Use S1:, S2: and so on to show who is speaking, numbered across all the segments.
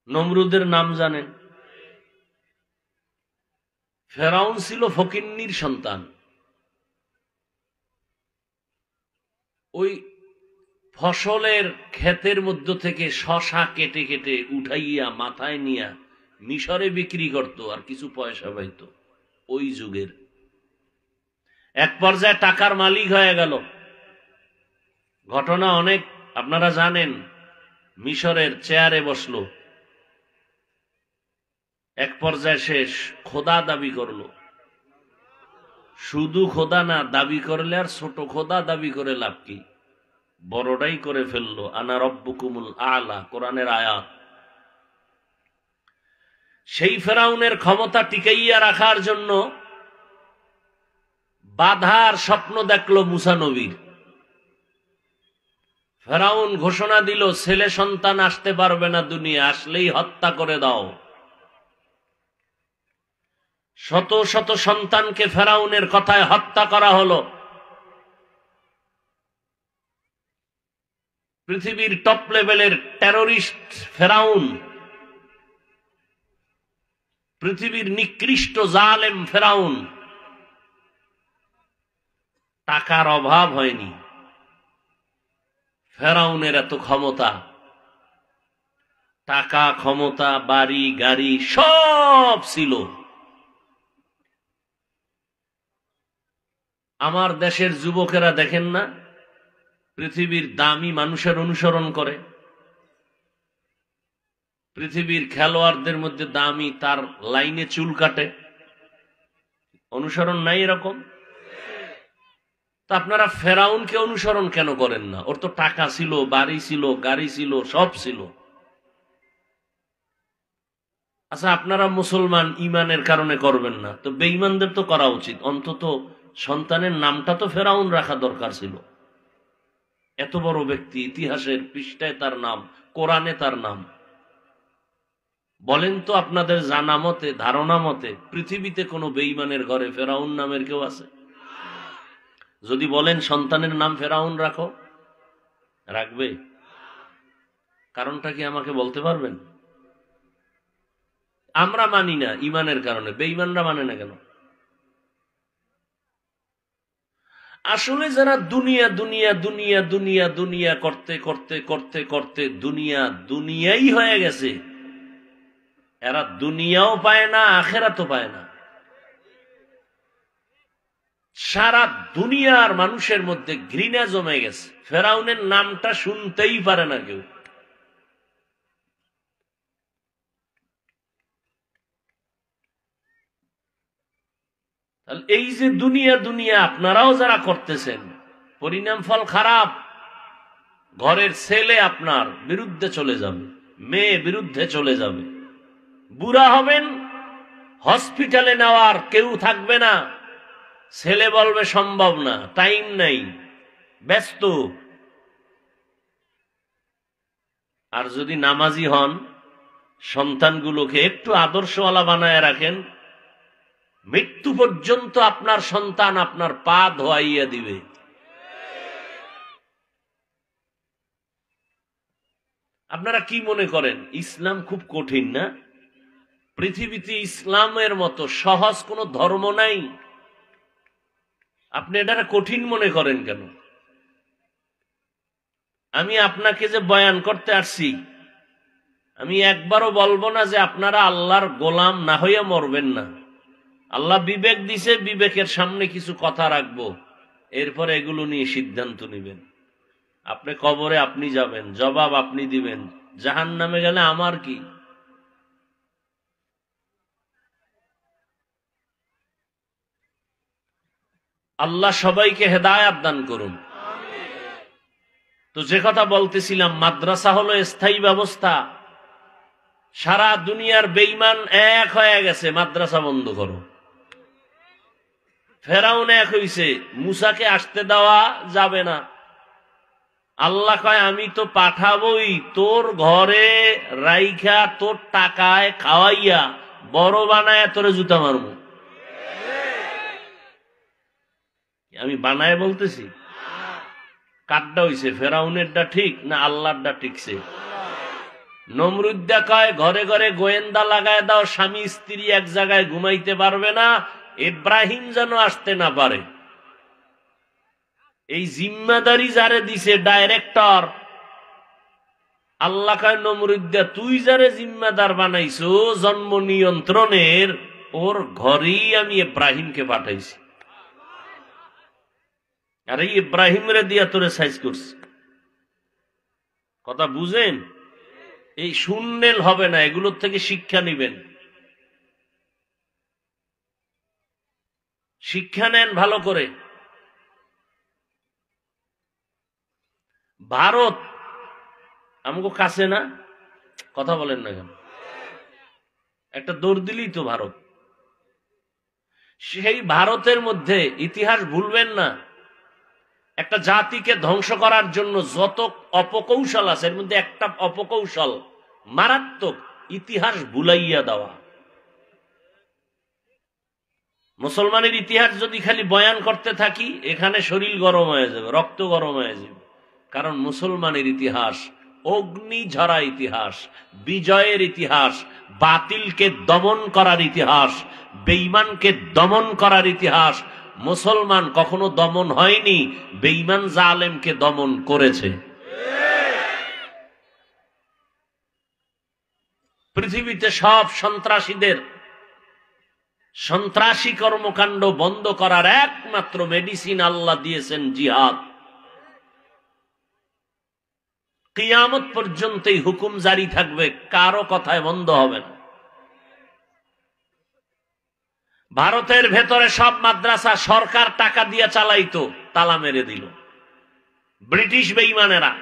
S1: নমরুদের নাম জানেন? ফেরাউন ছিল ফকিন্নির সন্তান। ওই ফসলের ক্ষেতের মধ্য থেকে শশা কেটে কেটে উঠাইয়া মাথায় নিয়া মিশরে বিক্রি করত, আর কিছু পয়সা পাইত। ওই যুগের এক পর্যায়ে টাকার মালিক হয়ে গেল। ঘটনা অনেক আপনারা জানেন। মিশরের চেয়ারে বসলো, এক পর্যায়ে শেষ খোদা দাবি করলো। শুধু খোদা না, দাবি করলে আর ছোট খোদা দাবি করে লাভ কি, বড়টাই করে ফেললো। আনা রব্বুকুমুল আলা, কোরআনের আয়াত। সেই ফেরাউনের ক্ষমতা টিকাইয়া রাখার জন্য বাধার স্বপ্ন দেখলো মুসা নবীর। ফেরাউন ঘোষণা দিল, ছেলে সন্তান আসতে পারবে না দুনিয়া, আসলেই হত্যা করে দাও। শত শত সন্তানকে ফেরাউনের কথায় হত্যা করা হলো। পৃথিবীর টপ লেভেলের টেরোরিস্ট ফেরাউন, পৃথিবীর নিকৃষ্ট জালেম ফেরাউন। টাকার অভাব হয়নি, ফেরাউনের এত ক্ষমতা। টাকা, ক্ষমতা, বাড়ি গাড়ি সব ছিল। আমার দেশের যুবকেরা দেখেন না, পৃথিবীর দামি মানুষের অনুসরণ করে। পৃথিবীর খেলোয়াড়দের মধ্যে দামি, তার লাইনে চুল কাটে। অনুসরণ নাই এরকম? তা আপনারা ফেরাউনকে অনুসরণ কেন করেন না? ওর তো টাকা ছিল, বাড়ি ছিল, গাড়ি ছিল, সব ছিল। আচ্ছা, আপনারা মুসলমান, ইমানের কারণে করবেন না, তো বেঈমানদের তো করা উচিত। অন্তত সন্তানের নামটা তো ফেরাউন রাখা দরকার ছিল। এত বড় ব্যক্তি, ইতিহাসের পৃষ্ঠায় তার নাম, কোরআনে তার নাম। বলেন তো আপনাদের জানা মতে, ধারণা মতে পৃথিবীতে কোনো বেঈমানের ঘরে ফেরাউন নামের কেউ আছে? যদি বলেন সন্তানের নাম ফেরাউন রাখো, রাখবে? কারণটা কি আমাকে বলতে পারবেন? আমরা মানি না ইমানের কারণে, বেঈমানরা মানে না কেন? আসলে যারা দুনিয়া দুনিয়া দুনিয়া দুনিয়া দুনিয়া করতে করতে করতে করতে দুনিয়া দুনিয়াই হয়ে গেছে, এরা দুনিয়াও পায় না, আখেরাতও পায় না। সারা দুনিয়ার মানুষের মধ্যে ঘৃণা জমে গেছে। ফেরাউনের নামটা শুনতেই পারে না কেউ। এই যে দুনিয়া দুনিয়া আপনারাও যারা করতেছেন, পরিণাম ফল খারাপ। ঘরের ছেলে আপনার বিরুদ্ধে চলে যাবে, মেয়ে বিরুদ্ধে চলে যাবে, বুড়া হবেন, হসপিটালে নেওয়ার কেউ থাকবে না। ছেলে বলবে সম্ভব না, টাইম নাই, ব্যস্ত। আর যদি নামাজি হন, সন্তানগুলোকে একটু আদর্শওয়ালা বানায় রাখেন, মৃত্যু পর্যন্ত আপনার সন্তান আপনার পা ধোয়াইয়া দিবে। আপনারা কি মনে করেন ইসলাম খুব কঠিন না? পৃথিবীতে ইসলামের মতো সহজ কোনো ধর্ম নাই। আপনি এটা কঠিন মনে করেন কেন? আমি আপনাকে যে বয়ান করতে আসছি, আমি একবারও বলবো না যে আপনারা আল্লাহর গোলাম না হইয়া মরবেন না। আল্লাহ বিবেক দিছে, বিবেকের সামনে কিছু কথা রাখবো, এরপরে এগুলো নিয়ে সিদ্ধান্ত নেবেন। আপনি কবরে আপনি যাবেন, জবাব আপনি দিবেন। জাহান্নামে গেলে আমার কি? আল্লাহ সবাইকে হেদায়েত দান করুন। তো যে কথা বলতেছিলাম, মাদ্রাসা হলো স্থায়ী ব্যবস্থা। সারা দুনিয়ার বেঈমান এক হয়ে গেছে, মাদ্রাসা বন্ধ করো। ফেরাউন এক হইছে, মুসাকে আসতে দেওয়া যাবে না। আল্লাহ কয় আমি তো পাঠাবই, তোর ঘরে রাইখা তোর টাকায় খাওয়াইয়া বড় বানায় তোরে জুতা মারব। আমি বানায় বলতেছি? কাঠটা হইছে ফেরাউনেরটা ঠিক না আল্লাহরটা ঠিকছে? নমরুদ্দা কয় ঘরে ঘরে গোয়েন্দা লাগায় দাও, স্বামী স্ত্রী এক জায়গায় ঘুমাইতে পারবে না, ইব্রাহিম যেন আসতে না পারে। এই জিম্মাদারি যারে দিছে ডাইরেক্টর, আল্লাহ কয় নমরুদ্দা তুই যারে জিম্মাদার বানাইছো জন্ম নিয়ন্ত্রণের, ওর ঘরেই আমি ইব্রাহিমকে পাঠাইছি, আর এই ইব্রাহিম রে দিয়া তোরে সাইজ করছি। কথা বুঝেন? এই শূন্যেল হবে না, এগুলোর থেকে শিক্ষা নিবেন, শিক্ষা নেন ভালো করে। ভারত আমাকে কাছে না, কথা বলেন না কেন? একটা দৌড় দিলেই তো ভারত। সেই ভারতের মধ্যে ইতিহাস ভুলবেন না, একটা জাতিকে ধ্বংস করার জন্য যত অপকৌশল আছে এর মধ্যে একটা অপকৌশল মারাত্মক, ইতিহাস ভুলাইয়া দেওয়া। মুসলমানের ইতিহাস যদি খালি বয়ান করতে থাকি এখানে শরীর গরম হয়ে যাবে, রক্ত গরম হয়ে যাবে। কারণ মুসলমানের ইতিহাস অগ্নি ঝরা ইতিহাস, বিজয়ের ইতিহাস, বাতিলকে দমন করার ইতিহাস, বেঈমানকে দমন করার ইতিহাস। মুসলমান কখনো দমন হয়নি, বেঈমান জালেমকে দমন করেছে। পৃথিবীতে সব সন্ত্রাসীদের সন্ত্রাসী কর্মকাণ্ড বন্ধ করার একমাত্র মেডিসিন আল্লাহ দিয়েছেন জিহাদ। কিয়ামত পর্যন্ত এই হুকুম জারি থাকবে, কারো কথায় বন্ধ হবে না। ভারতের ভেতরে সব মাদ্রাসা সরকার টাকা দিয়ে চালাইতো, তালা মেরে দিল ব্রিটিশ বেঈমানেরা।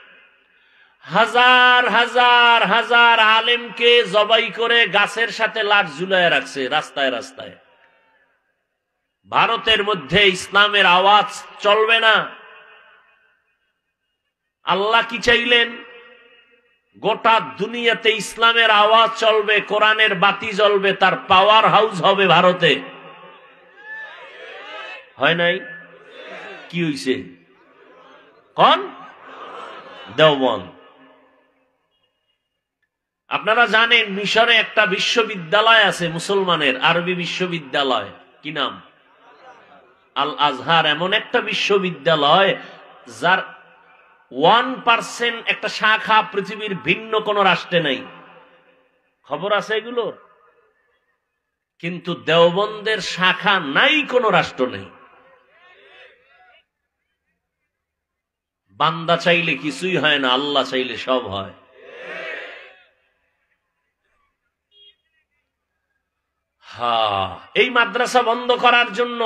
S1: হাজার হাজার হাজার আলেমকে জবাই করে গাছের সাথে লাশ ঝুলায় রাখছে রাস্তায় রাস্তায়। ভারতের মধ্যে ইসলামের আওয়াজ চলবে না। আল্লাহ কি চাইলেন? গোটা দুনিয়াতে ইসলামের আওয়াজ চলবে, কোরআনের বাতি জ্বলবে, তার পাওয়ার হাউস হবে ভারতে। হয় নাই? কি হইছে? কোন? দেওবন্দ। আপনারা জানেন মিশরে একটা বিশ্ববিদ্যালয় আছে মুসলমানের, আরবি বিশ্ববিদ্যালয়, কি নাম? আল আজহার। এমন একটা বিশ্ববিদ্যালয় যার 1% একটা শাখা পৃথিবীর ভিন্ন কোন রাষ্ট্রে নাই। খবর আছে এগুলো? কিন্তু দেওবন্দের শাখা নাই কোন রাষ্ট্র নেই। বান্দা চাইলে কিছুই হয় না, আল্লাহ চাইলে সব হয়। এই মাদ্রাসা বন্ধ করার জন্য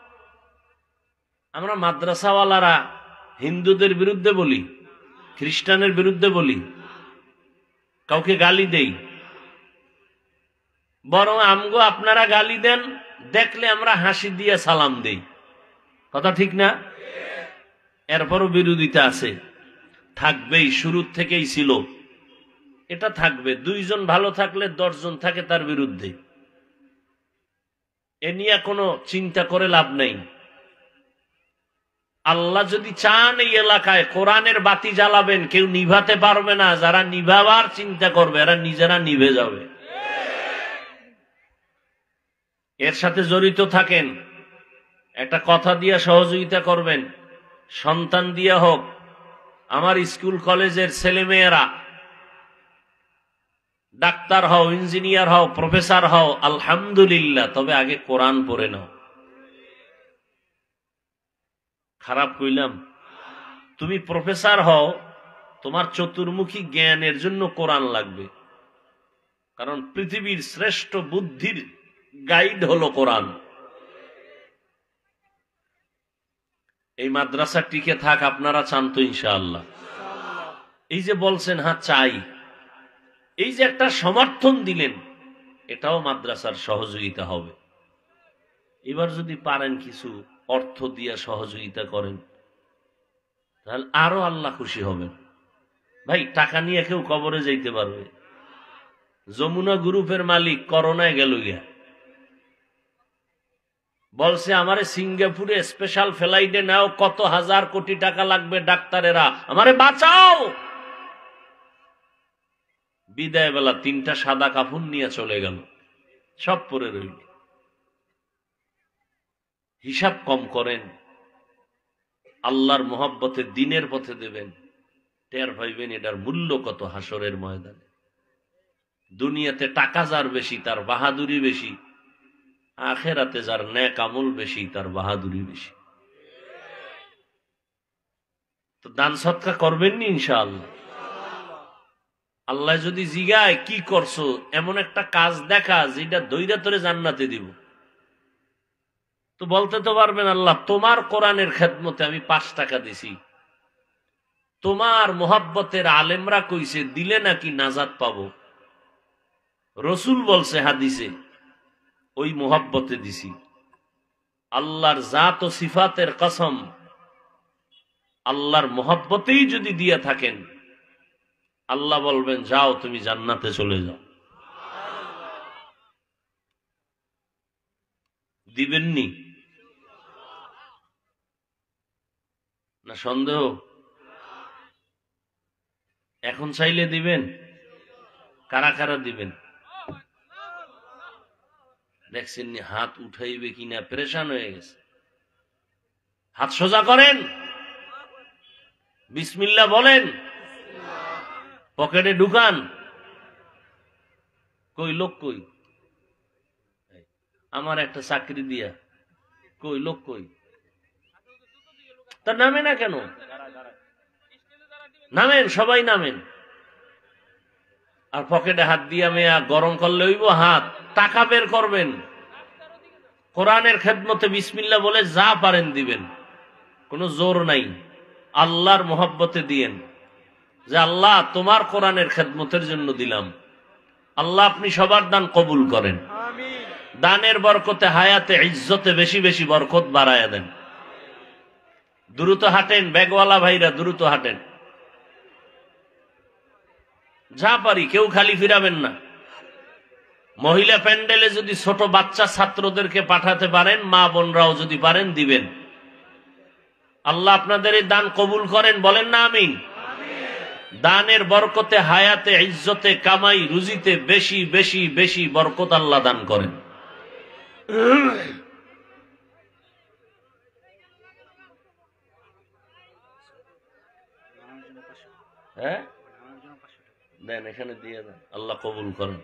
S1: আমরা মাদ্রাসাওয়ালারা হিন্দুদের বিরুদ্ধে বলি, খ্রিস্টানের বিরুদ্ধে বলি, কাউকে গালি দেই, বরং আমগো আপনারা গালি দেন দেখলে আমরা হাসি দিয়ে সালাম দেই। কথা ঠিক না? এরপরও বিরোধিতা আছে, থাকবেই, শুরুর থেকেই ছিল, এটা থাকবে। 2 জন ভালো থাকলে 10 জন থাকে তার বিরুদ্ধে। এ নিয়ে কোনো চিন্তা করে লাভ নেই। আল্লাহ যদি চান এই এলাকায় কোরআনের বাতি জ্বালাবেন, কেউ নিভাতে পারবে না। যারা নিভাবার চিন্তা করবে এরা নিজেরা নিভে যাবে। এর সাথে জড়িত থাকেন, একটা কথা দিয়ে সহযোগিতা করবেন, সন্তান দিয়ে হোক। আমার স্কুল কলেজের ছেলে মেয়েরা ডাক্তার হও, ইঞ্জিনিয়ার হও, প্রফেসর হও, আলহামদুলিল্লাহ, তবে আগে কোরআন পড়ে নাও। খারাপ কইলাম? তুমি প্রফেসর হও, তোমার চতুর্মুখী জ্ঞানের জন্য কোরআন লাগবে, কারণ পৃথিবীর শ্রেষ্ঠ বুদ্ধির গাইড হলো কোরআন। এই মাদ্রাসা টিকে থাক, আপনারা চান তো ইনশাআল্লাহ? এই যে বলছেন হ্যাঁ চাই, এই যে একটা সমর্থন দিলেন, এটাও মাদ্রাসার সহযোগিতা হবে। এবার যদি পারেন কিছু অর্থ দিয়ে সহযোগিতা করেন, তাহলে আরো আল্লাহ খুশি হবেন। ভাই, টাকা নিয়ে কেউ কবরে যাইতে পারবে? যমুনা গ্রুপের মালিক করোনায় গেল গিয়া, বলছে আমারে সিঙ্গাপুরে স্পেশাল ফ্লাইটে নাও, কত হাজার কোটি টাকা লাগবে, ডাক্তারেরা আমারে বাঁচাও। বিদায় বেলা 3টা সাদা কাফন নিয়ে চলে গেল, সব পরে রইল। হিসাব কম করেন, আল্লাহর মোহাব্বতে দিনের পথে দেবেন, টের পাইবেন এটার মূল্য কত হাসরের ময়দানে। দুনিয়াতে টাকা যার বেশি তার বাহাদুরি বেশি, আখেরাতে যার নেক আমল বেশি তার বাহাদুরি বেশি। তো দান সৎকা করবেন নি ইনশাআল্লাহ? আল্লাহ যদি জিগায় কি করছো, এমন একটা কাজ দেখা যেটা দইরা তোরে জান্নাতে দিব, তো বলতে তো পারবেন আল্লাহ তোমার কোরআনের খেদমতে আমি 5 টাকা দিছি, তোমার মোহাব্বতের আলেমরা কইছে দিলে নাকি নাজাত পাবো, রসুল বলছে হাদিসে, ওই মোহাব্বতে দিছি। আল্লাহর জাত ও সিফাতের কসম, আল্লাহর মোহাব্বতেই যদি দিয়ে থাকেন, আল্লাহ বলবেন যাও তুমি জান্নাতে চলে যাও। দিবেননি না সন্দেহ? এখন চাইলে দিবেন? কারা কারা দিবেন? দেখছেন হাত উঠাইবে কিনা পেরেশান হয়ে গেছে। হাত সোজা করেন, বিসমিল্লাহ বলেন, পকেটে ঢুকান। কই লোক কই? আমার একটা চাকরি দিয়া, কই লোক কই? তার নামে না কেন? নামেন, সবাই নামেন। আর পকেটে হাত দিয়া মেয়া গরম করলে হইব হাত, টাকা বের করবেন। কোরআনের খেদমতে বিসমিল্লাহ বলে যা পারেন দিবেন, কোনো জোর নাই। আল্লাহর মোহাব্বতে দিয়েন যে আল্লাহ তোমার কোরআনের খেদমতের জন্য দিলাম। আল্লাহ আপনি সবার দান কবুল করেন, দানের বরকতে হায়াতে ইজ্জতে বেশি বেশি বরকত বাড়ায়া দেন। দ্রুত হাঁটেন, ব্যাগওয়ালা ভাইরা দ্রুত হাঁটেন, যা পারি, কেউ খালি ফিরাবেন না। মহিলা প্যান্ডেলে যদি ছোট বাচ্চা ছাত্রদেরকে পাঠাতে পারেন, মা বোনরাও যদি পারেন দিবেন। আল্লাহ আপনাদের এই দান কবুল করেন, বলেন না আমিন। দানের বরকতে হায়াতে ইজ্জতে কামাই রুজিতে বেশি বেশি বেশি বরকত আল্লাহ দান করেন। হ্যাঁ দেন, এখানে দিয়ে দেন, আল্লাহ কবুল করেন।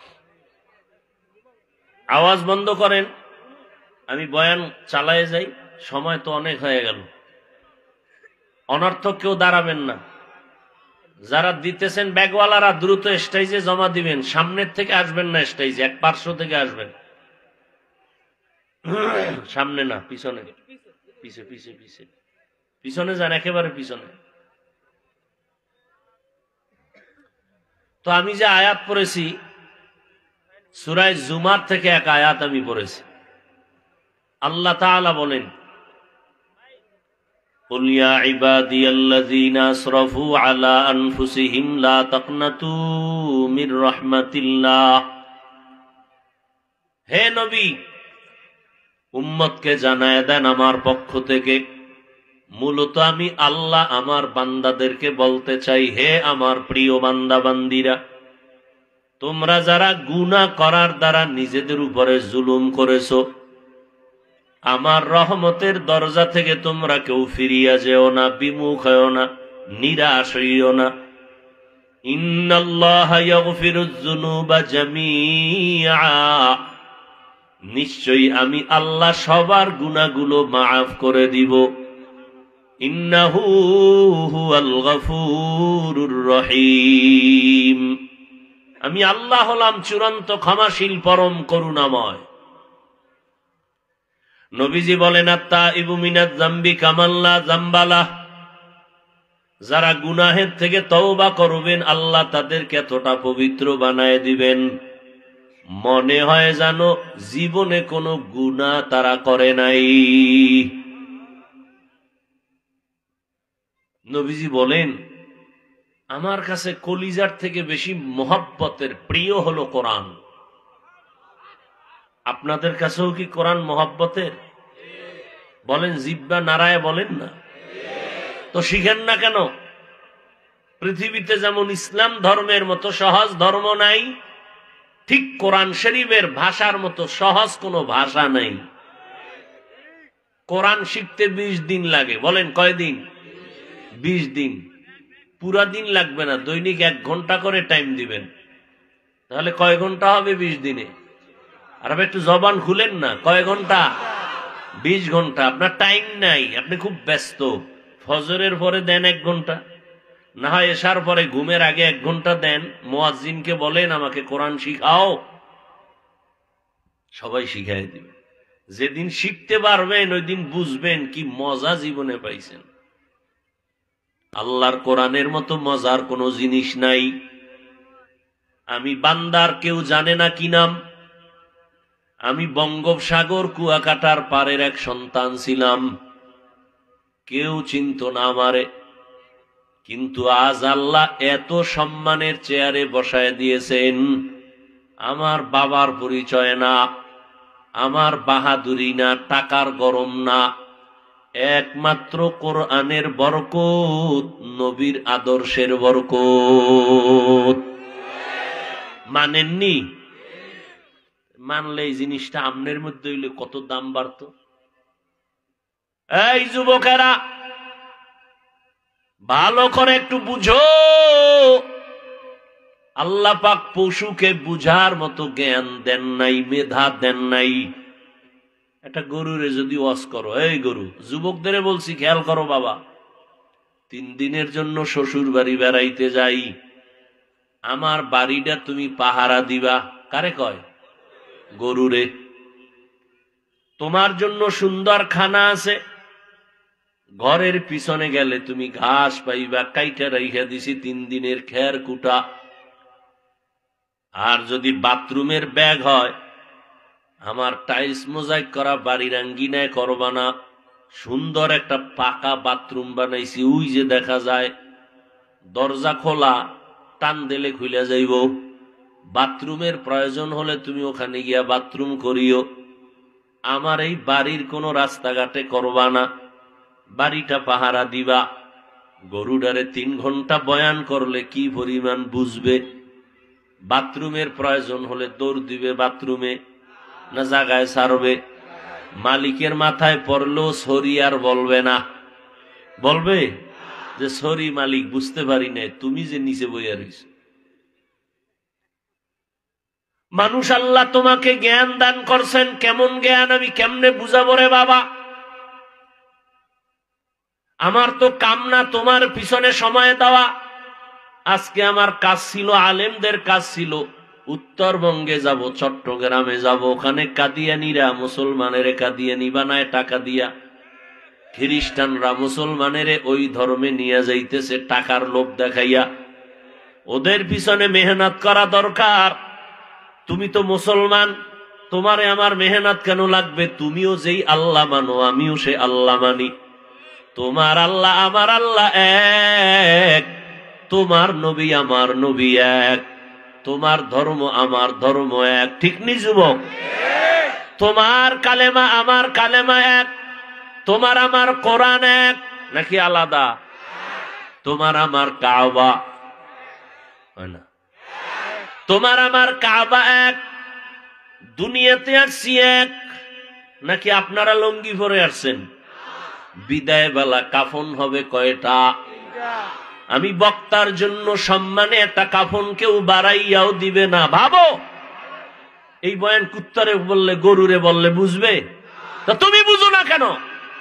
S1: আওয়াজ বন্ধ করেন, আমি বয়ান চালায়ে যাই, সময় তো অনেক হয়ে গেল। অনর্থক কেউ দাঁড়াবেন না। যারা দিতেছেন ব্যাগওয়ালারা দ্রুত স্টেজে জমা দিবেন, সামনের থেকে আসবেন না, স্টেজে এক পার্শ্ব থেকে আসবেন, সামনে না পিছনে, পিছে পিছে পিছে পিছনে যান, একেবারে পিছনে। তো আমি যে আয়াত পড়েছি সূরা জুমার থেকে এক আয়াত আমি পড়েছি। আল্লাহ তাআলা বলেন, কুল ইয়া ইবাদিয়াল্লাযীনা আসরাফু আলা আনফুসিহিম লা তাকনাতু মির রাহমাতিল্লাহ। হে নবী, উম্মতকে জানায় দেন আমার পক্ষ থেকে, মূলত আমি আল্লাহ আমার বান্দাদেরকে বলতে চাই, হে আমার প্রিয় বান্দা বান্দিরা, তোমরা যারা গুনাহ করার দ্বারা নিজেদের উপরে জুলুম করেছো, আমার রহমতের দরজা থেকে তোমরা কেউ ফিরিয়া যেও না, বিমুখ হও না, নিরাশ হইও না। ইন্নাল্লাহা ইয়াগফিরুয যুনুবা জামিআ, নিশ্চয়ই আমি আল্লাহ সবার গুনাহগুলো মাফ করে দিব। ইন্নাহু হুয়াল গফুরুর রহিম, আমি আল্লাহ হলাম চূড়ান্ত ক্ষমাশীল, পরম করুণাময়। নবীজি বলেন, আত-তাইবু মিনাজ যামবি কামান লা যামবা লাহ, যারা গুনাহের থেকে তওবা করবেন আল্লাহ তাদেরকে এতটা পবিত্র বানায় দিবেন, মনে হয় জানো জীবনে কোনো গুনাহ তারা করে নাই। নবীজি বলেন, আমার কাছে কলিজার থেকে বেশি মোহাব্বতের প্রিয় হলো কোরআন। আপনাদের কাছেও কি কোরআন মোহাব্বতের? বলেন, জিব্বা নারায় বলেন না তো, শিখেন না কেন? পৃথিবীতে যেমন ইসলাম ধর্মের মতো সহজ ধর্ম নাই, ঠিক কোরআন শরীফের ভাষার মতো সহজ কোনো ভাষা নাই। কোরআন শিখতে 20 দিন লাগে। বলেন কয়দিন? 20 দিন। পুরা দিন লাগবে না, দৈনিক 1 ঘন্টা করে টাইম দিবেন, তাহলে কয় ঘন্টা হবে 20 দিনে? আর আপনি একটু জবান খুলেন না, কয় ঘন্টা? 20 ঘন্টা। আপনার টাইম নাই, আপনি খুব ব্যস্ত। ফজরের পরে দেন 1 ঘন্টা, না হয় এশার পরে ঘুমের আগে 1 ঘন্টা দেন। মুয়াজ্জিনকে বলেন আমাকে কোরআন শিখাও, সবাই শিখাই দিবে। যেদিন শিখতে পারবেন ওই দিন বুঝবেন কি মজা জীবনে পাইছেন। আল্লাহর কোরআনের মতো মজার কোনো জিনিস নাই। আমি বান্দার কেউ জানে না কি নাম। আমি বঙ্গোপসাগর কুয়াকাটার পারের এক সন্তান ছিলাম, কেউ চিনত না আমারে, কিন্তু আজ আল্লাহ এত সম্মানের চেয়ারে বসায় দিয়েছেন। আমার বাবার পরিচয় না, আমার বাহাদুরি না, টাকার গরম না, একমাত্র কোরআনের বরকত, নবীর আদর্শের বরকত। মানেননি? মানলে এই জিনিসটা আমনের মধ্যে হইলে কত দাম বাড়তো। এই যুবকেরা, ভালো করে একটু বুঝো, আল্লাহ পাক পশুকে বুঝার মতো জ্ঞান দেন নাই, মেধা দেন নাই। একটা গরুরে যদি ওয়াজ করো, এই গরু, যুবকদের বলছি খেয়াল করো বাবা, 3 দিনের জন্য শ্বশুর বাড়ি বেড়াইতে যাই, আমার বাড়িটা তুমি পাহারা দিবা। কারে কয়? গরুরে। তোমার জন্য সুন্দর খানা আছে, ঘরের পিছনে গেলে তুমি ঘাস পাইবা, কাইটা রাইখা দিছি 3 দিনের খের কুটা। আর যদি বাথরুমের ব্যাগ হয়, আমার টাইলস মোজাইক করা বাড়ির আঙ্গিনায় করবা না, সুন্দর একটা পাকা বাথরুম বানাইছি, ওই যে দেখা যায় দরজা খোলা, টান দিলে খুলে যাইব। বাথরুমের প্রয়োজন হলে তুমি ওখানে গিয়া বাথরুম করিও। আমার এই বাড়ির কোনো রাস্তাঘাটে করবা না, বাড়িটা পাহারা দিবা। গরুডারে 3 ঘন্টা বয়ান করলে কি পরিমাণ বুঝবে? বাথরুমের প্রয়োজন হলে দৌড় দিবে বাথরুমে, না জায়গায় ছাড়বে? মালিকের মাথায় পড়লেও সরি আর বলবে না। বলবে যে সরি মালিক, বুঝতে পারি না, তুমি যে নিচে বইয়া রইছ। মানুষ আল্লাহ তোমাকে জ্ঞান দান করছেন, কেমন জ্ঞান আমি কেমনে বুঝাবো রে বাবা? আমার তো কাম না তোমার পিছনে সময় দেওয়া। আজকে আমার কাজ ছিল, আলেমদের কাজ ছিল, উত্তরবঙ্গে যাব, চট্টগ্রামে যাব, ওখানে কাদিয়ানিরা মুসলমানের কাদিয়ানি বানায় টাকা দিয়া, খ্রিস্টানরা মুসলমানের ওই ধর্মে নিয়ে যাইতেছে টাকার লোভ দেখাইয়া। ওদের পিছনে মেহনত করা দরকার। তুমি তো মুসলমান, তোমারে আমার মেহনত কেন লাগবে? তুমিও যেই আল্লাহ মানো, আমিও সে আল্লাহ মানি। তোমার আল্লাহ আমার আল্লাহ এক, তোমার নবী আমার নবী এক, তোমার ধর্ম আমার ধর্ম এক, ঠিক নি যুবক? তোমার কালেমা আমার কালেমা এক, তোমার আমার কোরআন এক, নাকি আলাদা? তোমার আমার কাবা হয় না? তোমার আমার কাবা এক, দুনিয়াতে আসছি এক, নাকি আপনারা লঙ্গি পরে আসছেন? বিদায় বেলা কাফন হবে কয়টা? আমি বক্তার জন্য সম্মানে একটা কাফন কেউ বাড়াইয়াও দিবে না। ভাবো, এই বয়ান কুত্তারে বললে, গরুরে বললে বুঝবে? তা তুমি বুঝো না কেন?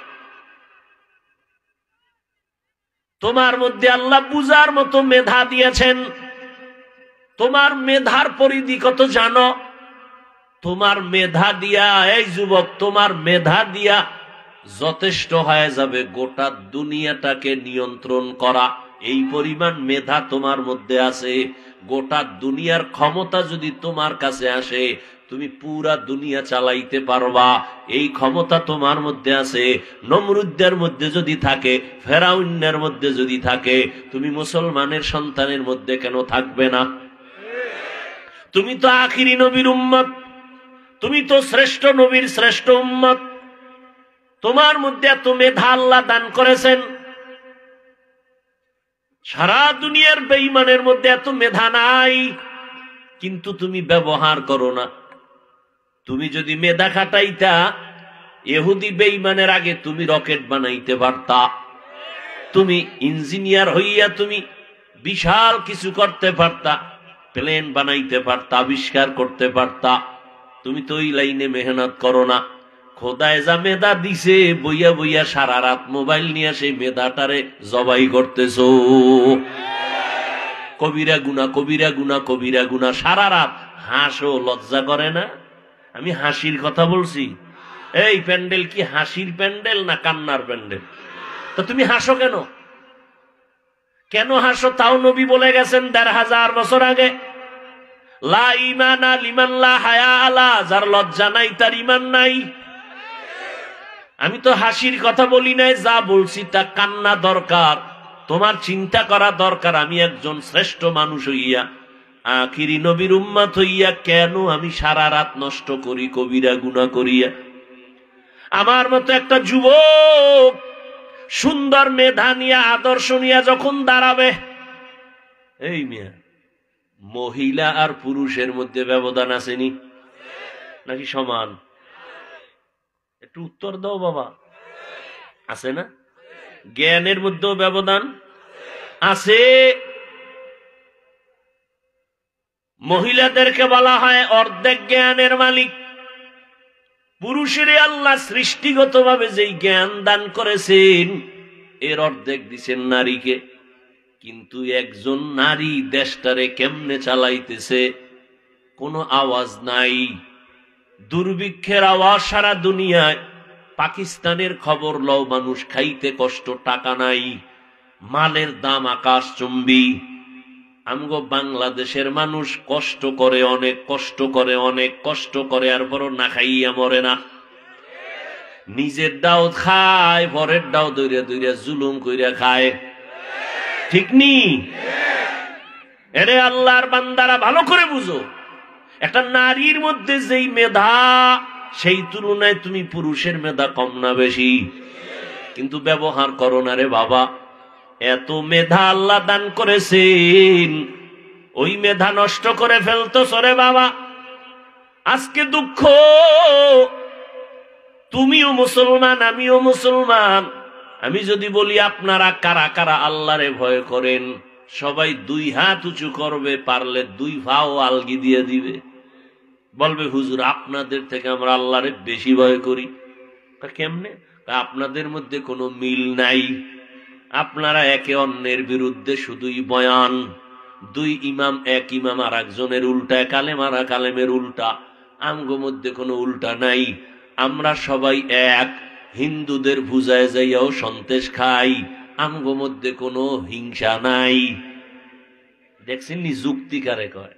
S1: তোমার মধ্যে আল্লাহ বুঝার মতো মেধা দিয়েছেন। তোমার মেধার পরিধি কত জানো? তোমার মেধা দিয়া, এই যুবক, তোমার মেধা দিয়া যথেষ্ট হয়ে যাবে গোটা দুনিয়াটাকে নিয়ন্ত্রণ করা। এই পরিমাণ মেধা তোমার মধ্যে আছে। গোটা দুনিয়ার ক্ষমতা যদি তোমার কাছে আসে, তুমি পুরা দুনিয়া চালাইতে পারবা। এই ক্ষমতা তোমার মধ্যে আছে। নমরুদের মধ্যে যদি থাকে, ফেরাউনের মধ্যে যদি থাকে, তুমি মুসলমানের সন্তানের মধ্যে কেন থাকবে না? তুমি তো আখিরি নবীর উম্মত, তুমি তো শ্রেষ্ঠ নবীর শ্রেষ্ঠ উম্মত। তোমার মধ্যে এত মেধা আল্লাহ দান করেছেন। সারা দুনিয়ার বেঈমানের মধ্যে এত মেধা নাই, কিন্তু তুমি ব্যবহার করো না। তুমি যদি মেধা খাটাইতা, ইহুদি বেঈমানের আগে তুমি রকেট বানাইতে পারতা, তুমি ইঞ্জিনিয়ার হইয়া তুমি বিশাল কিছু করতে পারতা, প্লেন বানাইতে পারতা, আবিষ্কার করতে পারতা। তুমি তো ওই লাইনে মেহনত করো না। খোদায় যা মেধা দিছে, বইয়া বইয়া সারা রাত মোবাইল নিয়ে সেই মেধাটারে জবাই করতেছো। কবিরা গুনা, কবিরা গুনা, কবিরা গুনা, সারা রাত হাসো, লজ্জা করে না? আমি হাসির কথা বলছি। এই প্যান্ডেল কি হাসির প্যান্ডেল না কান্নার প্যান্ডেল? তো তুমি হাসো কেন? কেন হাসো? তাও নবী বলে গেছেন ১৫০০ বছর আগে, লা ঈমানা লিমান লা হায়া আলা, যার লজ্জা নাই তার ঈমান নাই। আমি তো হাসির কথা বলি নাই, যা বলছি তা কান্না দরকার। তোমার চিন্তা করা দরকার, আমি একজন শ্রেষ্ঠ মানুষ হইয়া, আখিরি নবীর উম্মত হইয়া কেন আমি সারা রাত নষ্ট করি কবিরা গুনাহ করিয়া? আমার মতো একটা যুবক সুন্দর মেধা নিয়ে, আদর্শ নিয়ে যখন দাঁড়াবে, এই মিয়া, মহিলা আর পুরুষের মধ্যে ব্যবধান আসেনি নাকি সমান? একটু উত্তর দাও বাবা, আছে না? জ্ঞানের মধ্যেও ব্যবধান আছে। মহিলাদেরকে বলা হয় অর্ধেক জ্ঞানের মালিক। পুরুষের আল্লাহ সৃষ্টিগতভাবে যেই জ্ঞান দান করেছেন, এর অর্ধেক দিচ্ছেন নারীকে। কিন্তু একজন নারী দেশটারে কেমনে চালাইতেছে, কোনো আওয়াজ নাই, দুর্ভিক্ষের আওয়াজ সারা দুনিয়ায়। পাকিস্তানের খবর লও, মানুষ খাইতে কষ্ট, টাকা নাই, মালের দাম আকাশচুম্বী। আমগো বাংলাদেশের মানুষ কষ্ট করে, অনেক কষ্ট করে, অনেক কষ্ট করে, আর বড় না খাইয়া মরে না। নিজের ডাও খায়, পরের ডাও দইরা দইরা জুলুম কইরা খায়, ঠিক নি? এরে আল্লাহর বান্দারা ভালো করে বুঝো, একটা নারীর মধ্যে যেই মেধা, সেই তুলনায় তুমি পুরুষের মেধা কম না বেশি? কিন্তু ব্যবহার করো না রে বাবা। এত মেধা আল্লাহ দান করেছেন, ওই মেধা নষ্ট করে ফেলতেছ রে বাবা। আজকে দুঃখ, তুমিও মুসলমান, আমিও মুসলমান। আমি যদি বলি আপনারা কারা কারা আল্লাহরে ভয় করেন, সবাই ২ হাত উঁচু করবে, পারলে ২ ভাও আলগি দিয়ে দিবে, বলবে হুজুর আপনাদের থেকে আমরা আল্লাহরে বেশি ভয় করি। কেমনে? আপনাদের মধ্যে কোনো মিল নাই। আপনারা একে অন্যের বিরুদ্ধে শুধুই বয়ান। ২ ইমাম, এক ইমাম আর একজনের উল্টা, কালেম আর কালেমের উল্টা। আমগো মধ্যে কোনো উল্টা নাই, আমরা সবাই এক। হিন্দুদের বুঝায় যাইয়াও সন্তেষ খাই, আমগো মধ্যে কোনো হিংসা নাই। দেখছেন নি যুক্তি কারে কয়?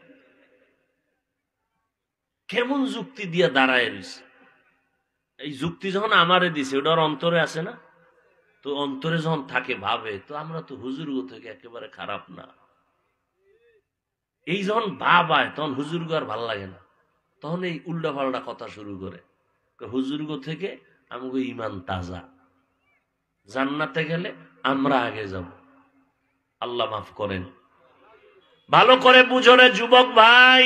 S1: কেমন যুক্তি দিয়া দাঁড়ায় রইছে। এই যুক্তি যখন আমারে দিছে, ওটার অন্তরে আছে না? তো অন্তরে যখন থাকে, ভাবে তো আমরা তো হুজুরগো থেকে একেবারে খারাপ না। এই যখন ভাব হয়, তখন হুজুরগো আর ভাল লাগে না, তখন এই উল্টা পাল্টা কথা শুরু করে। হুজুরগো থেকে আমগো ইমান তাজা, জান্নাতে গেলে আমরা আগে যাব। আল্লাহ মাফ করেন। ভালো করে বুঝো রে যুবক ভাই,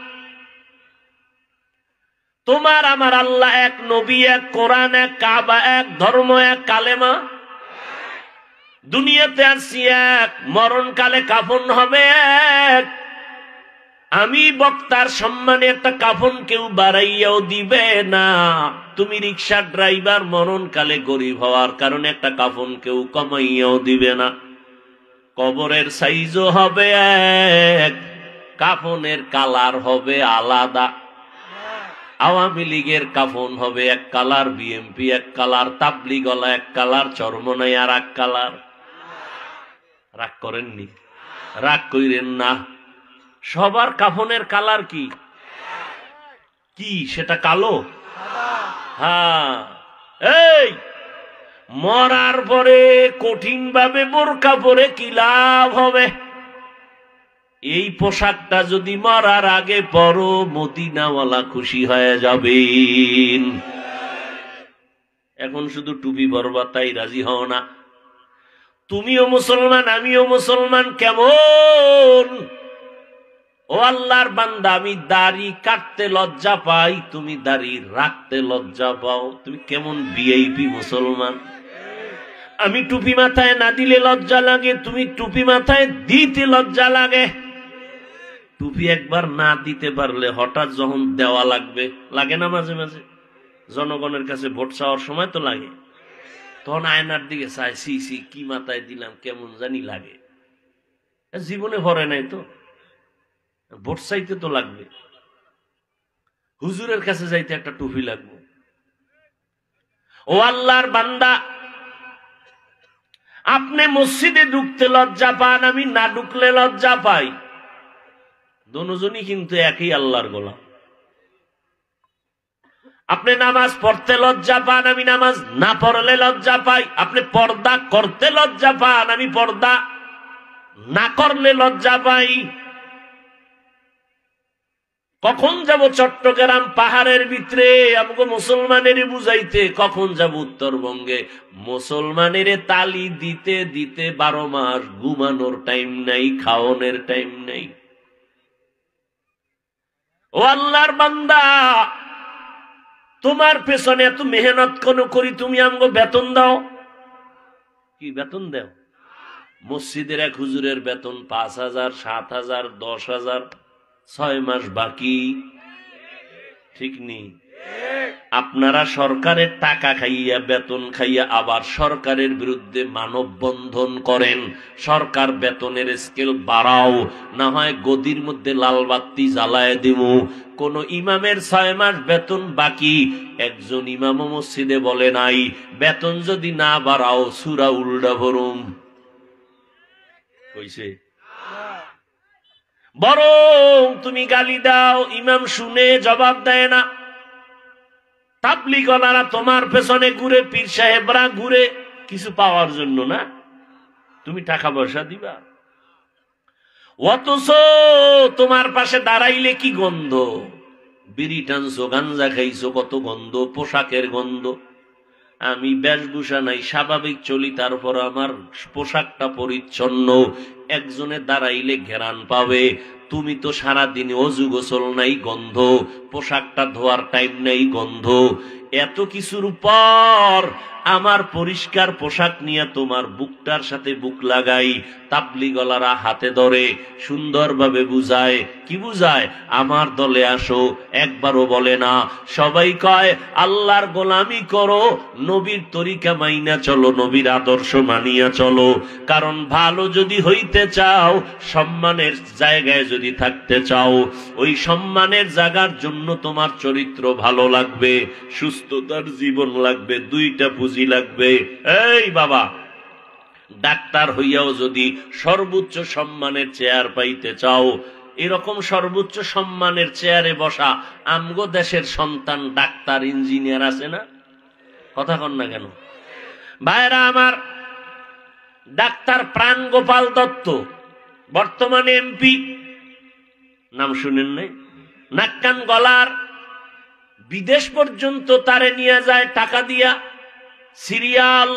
S1: তোমার আমার আল্লাহ এক, নবী এক, কোরআন এক, কাবা এক, ধর্ম এক, কালেমা। দুনিয়াতে আসছি এক, মরণকালে কাফন হবে এক। আমি বক্তার সম্মানে একটা কাফন কেউ বাড়াইয়াও দিবে না। তুমি রিক্সার ড্রাইভার, মরণকালে গরিব হওয়ার কারণে একটা কাফন কেউ কমাইয়াও দিবে না। কবরের সাইজও হবে এক, কাফনের কালার হবে আলাদা। আওয়ামী লীগের কাফন হবে এক কালার, বিএমপি এক কালার, তাবলিগলা এক কালার, চরমনাই আর এক কালার। রাগ করেননি? রাগ কইরেন না। সবার কাফনের কালার কি কি? সেটা কালো? হ্যাঁ। এই মরার পরে কঠিন ভাবে বোরকা পরে কি লাভ হবে? এই পোশাকটা যদি মরার আগে পরো, মদিনাওয়ালা খুশি হয়ে যাবেন। এখন শুধু টুপি পরবা, তাই রাজি হও না। তুমিও মুসলমান আমিও মুসলমান, কেমন? ও আল্লাহর বান্দা, আমি দাড়ি কাটতে লজ্জা পাই, তুমি দাড়ি রাখতে লজ্জা পাও। তুমি কেমন ভিআইপি মুসলমান? আমি টুপি মাথায় না দিলে লজ্জা লাগে, তুমি টুপি মাথায় দিতে লজ্জা লাগে। টুপি একবার না দিতে পারলে হঠাৎ যখন দেওয়া লাগবে, লাগে না মাঝে মাঝে? জনগণের কাছে ভোট চাওয়ার সময় তো লাগে, তখন আয়নার দিকে চাই, সি সি কি মাথায় দিলাম, কেমন জানি লাগে। জীবনে ভরে নাই তো, ভোট চাইতে তো লাগবে, হুজুরের কাছে যাইতে একটা টুপি লাগবে। ও আল্লাহর বান্দা, আপনি মসজিদে ঢুকতে লজ্জা পান, আমি না ঢুকলে লজ্জা পাই। দুজনই কিন্তু একই আল্লাহর গোলাম। আপনি নামাজ পড়তে লজ্জা পান, আমি নামাজ না পড়লে লজ্জা পাই। আপনি পর্দা করতে লজ্জা পান, আমি পর্দা না করলে লজ্জা পাই। কখন যাব চট্টগ্রাম পাহাড়ের ভিতরে আমাকে মুসলমানের বুঝাইতে, কখন যাব উত্তরবঙ্গে মুসলমানের তালি দিতে দিতে 12 মাস ঘুমানোর টাইম নাই, খাওয়ানোর টাইম নাই। ও আল্লাহর বান্দা, তোমার পেছনে এত মেহনত কোন করি, তুমি আমাকে বেতন দাও? কি বেতন দাও? মসজিদের এক হুজুরের বেতন 5,000, 7,000, 10,000, 6 মাস বাকি, ঠিক নেই? আপনারা সরকারের টাকা খাইয়া, বেতন খাইয়া আবার সরকারের বিরুদ্ধে মানববন্ধন করেন। সরকার বেতনের স্কেল বাড়াও, না হয় গদির মধ্যে লাল বাতি জ্বালায় দিব। কোন ইমামের 6 মাস বেতন বাকি, একজন ইমাম মসজিদে বলে নাই বেতন যদি না বাড়াও সূরা উল্টা ভরুম। কইছে? বরং তুমি গালি দাও, ইমাম শুনে জবাব দেয় না। তাবলীগওয়ালারা তোমার পেছনে ঘুরে, পীর সাহেবরা ঘুরে কিছু পাওয়ার জন্য না, তুমি টাকা পয়সা দিবা। অথচ তোমার পাশে দাঁড়াইলে কি গন্ধ, বিড়ি টানছো, গাঞ্জা খাইছো, কত গন্ধ, পোশাকের গন্ধ। আমি বেশভূষা নাই, স্বাভাবিক চলি, তারপর আমার পোশাকটা পরিচ্ছন্ন। একজনে দাঁড়াইলে ঘেরান পাবে, তুমি তো সারাদিন অজু গোসল নাই, গন্ধ, পোশাকটা ধোয়ার টাইম নাই, গন্ধ। এত কিছুর পর আমার পরিষ্কার পোশাক নিয়ে তোমার বুকটার সাথে বুক লাগাই। তাবলীগওয়ালারা হাতে ধরে সুন্দরভাবে বুঝায়, কি বুঝায়? আমার দলে আসো। একবারও বলে না, সবাই কয় আল্লাহর গোলামি করো, নবীর তরিকা মাইনা চলো, নবীর আদর্শ মানিয়া চলো। কারণ ভালো যদি হইতে চাও, সম্মানের জায়গায় যদি থাকতে চাও, ওই সম্মানের জায়গার জন্য তোমার চরিত্র ভালো লাগবে, সুস্থতার জীবন লাগবে, 2টা পুঁজি লাগবে। এই বাবা, ডাক্তার হইয়াও যদি সর্বোচ্চ সম্মানের চেয়ার পাইতে চাও, এরকম সর্বোচ্চ সম্মানের চেয়ারে বসা আমগো দেশের সন্তান ডাক্তার, ইঞ্জিনিয়ার আছে না? কথা কন না কেন ভাইরা আমার? ডাক্তার প্রাণ গোপাল দত্ত বর্তমানে এমপি, নাম শুনেন নাই? নাক কান গলার, বিদেশ পর্যন্ত তারে নিয়ে যায় টাকা দিয়া, সিরিয়াল,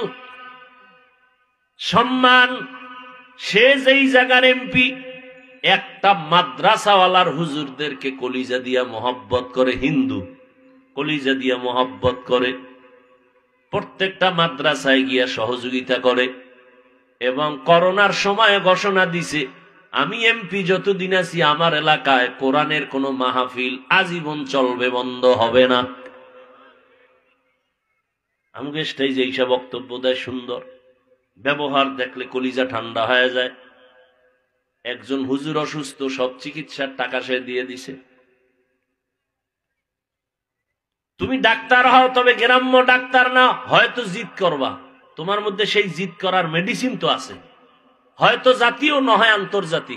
S1: সম্মান। সে যেই জায়গার এমপি, একটা মাদ্রাসাওয়ালার হুজুরদেরকে কলিজা দিয়া মোহব্বত করে, হিন্দু কলিজা দিয়া মোহব্বত করে, প্রত্যেকটা মাদ্রাসায় গিয়া সহযোগিতা করে। এবং করোনার সময় ঘোষণা দিছে, আমি এমপি যতদিন আছি আমার এলাকায় কোরআনের কোন মাহফিল আজীবন চলবে, বন্ধ হবে না। আমাকে স্টেজে এইসব বক্তব্য দেয়, সুন্দর ব্যবহার দেখলে কলিজা ঠান্ডা হয়ে যায়। একজন হুজুর অসুস্থ, সব চিকিৎসার টাকা সে দিয়ে দিছে। তুমি ডাক্তার হও, তবে গ্রাম্য ডাক্তার না, হয়তো জিদ করবা, তোমার মধ্যে সেই জিদ করার মেডিসিন তো আছে, হয়তো জাতীয় নয় আন্তর্জাতিক।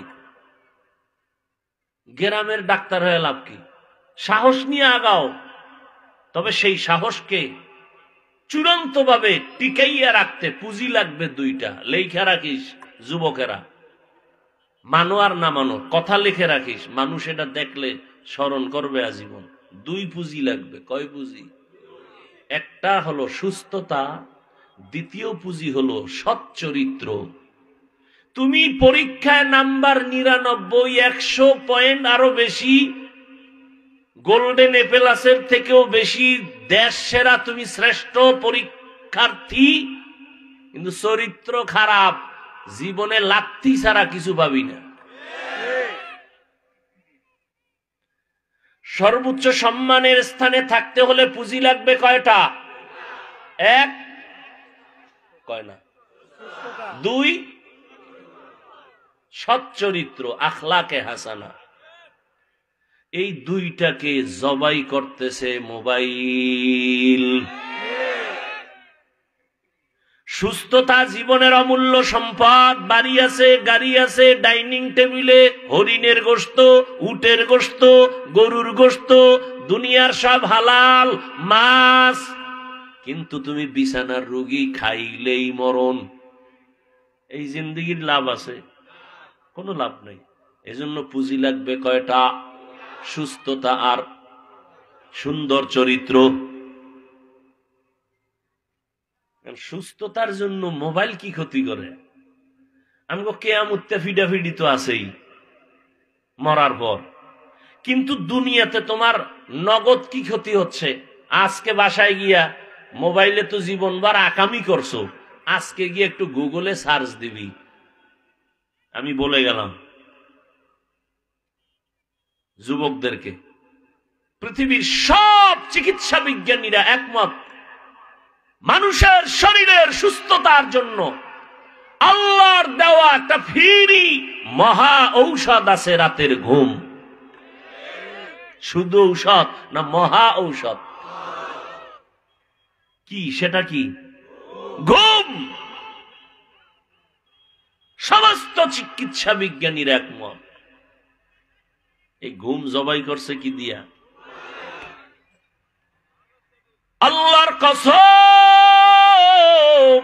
S1: গ্রামের ডাক্তার হয়ে লাভ কি? সাহস নিয়ে আগাও, তবে সেই সাহসকে চূড়ান্ত ভাবে টিকাইয়া রাখতে পুঁজি লাগবে 2টা। লেখা রাখিস যুবকেরা, মানো আর না মানো, কথা লিখে রাখিস, মানুষ এটা দেখলে স্মরণ করবে আজীবন। 2 পুঁজি লাগবে। কয় পুঁজি? একটা হলো সুস্থতা, দ্বিতীয় পুঁজি হলো সৎ চরিত্র। তুমি পরীক্ষায় নাম্বার 99, 100 পয়েন্ট আরো বেশি, গোল্ডেন এ প্লাসের থেকেও বেশি, দেশ সেরা, তুমি শ্রেষ্ঠ পরীক্ষার্থী, কিন্তু চরিত্র খারাপ, জীবনে লাথি ছাড়া কিছু পাবি না। সর্বোচ্চ সম্মানের স্থানে থাকতে হলে পুঁজি লাগবে কয়টা? এক, কয় না, 2 সৎ চরিত্র, আখলাকে হাসানা। এই দুইটাকে জবাই করতেছে মোবাইল। সুস্থতা জীবনের অমূল্য সম্পদ। বাড়ি আছে, গাড়ি আছে, ডাইনিং টেবিলে হরিণের গোশত, উটের গোশত, গরুর গোশত, দুনিয়ার সব হালাল মাছ, কিন্তু তুমি বিছানার রোগী, খাইলেই মরণ। এই জিন্দেগির লাভ আছে? কোনো লাভ নেই। এজন্য পুঁজি লাগবে কয়টা? সুস্থতা আর সুন্দর চরিত্র। সুস্থতার জন্য মোবাইল কি ক্ষতি করে? আমাকে কিয়ামতে ফিডাফিডি তো আছেই মরার পর, কিন্তু দুনিয়াতে তোমার নগদ কি ক্ষতি হচ্ছে? আজকে বাসায় গিয়া মোবাইলে তো জীবনবার আকামি করছো, আজকে গিয়ে একটু গুগলে সার্চ দিবি। আমি বলে গেলাম যুবকদেরকে, পৃথিবীর সব চিকিৎসা বিজ্ঞানীরা একমত, মানুষের শরীরের সুস্থতার জন্য আল্লাহর দেওয়া একটা ফ্রি মহা ঔষধ আছে, রাতের ঘুম। শুধু ঔষধ না, মহা ঔষধ। কি সেটা? কি? ঘুম। সমস্ত চিকিৎসা বিজ্ঞানীর একমত। এই ঘুম জবাই করছে কি দিয়া? আল্লাহর কসম,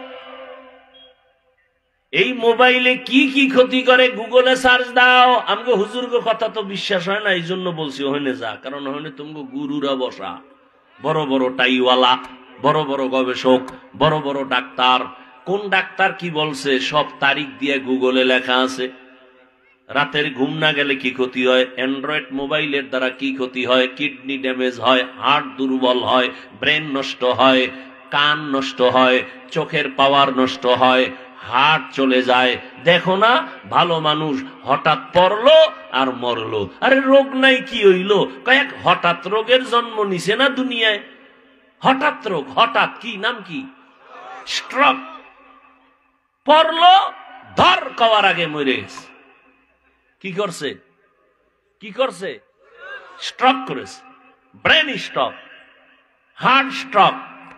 S1: এই মোবাইলে কি কি ক্ষতি করে গুগলে সার্চ দাও। আমাকে হুজুরকে কথা তো বিশ্বাস হয় না, এই জন্য বলছি ওখানে যা, কারণ ওখানে তোমাকে গুরুরা বসা, বড় বড় টাইওয়ালা, বড় বড় গবেষক, বড় বড় ডাক্তার। কোন ডাক্তার কি বলছে সব তারিখ দিয়ে গুগলে লেখা আছে। রাতের ঘুম না গেলে কি ক্ষতি হয়, অ্যান্ড্রয়েড মোবাইলের দ্বারা কি ক্ষতি হয়, কিডনি ড্যামেজ হয়, হার্ট দুর্বল হয়, ব্রেন নষ্ট হয়, কান নষ্ট হয়, চোখের পাওয়ার নষ্ট হয়, হার্ট চলে যায়। দেখো না, ভালো মানুষ হঠাৎ পড়লো আর মরলো। আরে রোগ নাই, কি হইল? কয়েক হঠাৎ রোগের জন্ম নিছে না দুনিয়ায়। হঠাৎ রোগ, হঠাৎ, কি নাম? কি? স্ট্রোক। পড়লো, ধর কওয়ার আগে মরে গেছে। কি করছে? কি করছে? স্ট্রোক করেছে, ব্রেন স্ট্রোক, হার্ট স্ট্রোক।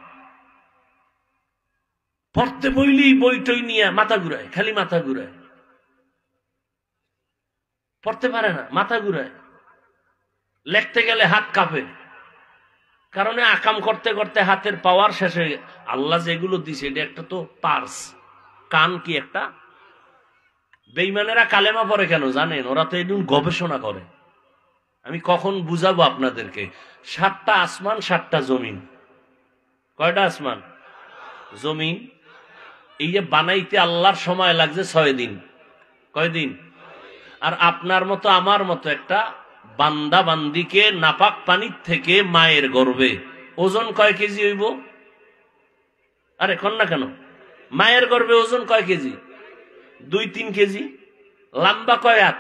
S1: পড়তে বইলি বইটই নিয়ে মাথা ঘুরায়, খালি মাথা ঘুরায়, পড়তে পারে না, মাথা ঘুরায়। লেখতে গেলে হাত কাঁপে, কারণ আকাম করতে করতে হাতের পাওয়ার শেষ হয়ে গেছে। আল্লাহ যেগুলো দিছে, এটা একটা তো পার্স। কান কি একটা? বেঈমানেরা কালেমা পড়ে কেন জানেন? ওরা তো এদিন গবেষণা করে। আমি কখন বুঝাবো আপনাদেরকে। 7টা আসমান, 7টা জমিন। কয়টা আসমান? জমিন। এই যে বানাইতে আল্লাহর সময় লাগছে 6 দিন। কয়দিন? আর আপনার মতো আমার মতো একটা বান্দা বান্দিকে নাপাক পানির থেকে মায়ের গর্ভে ওজন কয় কেজি হইব? আরে কন না কেন? মায়ের গর্ভে ওজন কয় কেজি? 2-3 কেজি। লম্বা কয় হাত?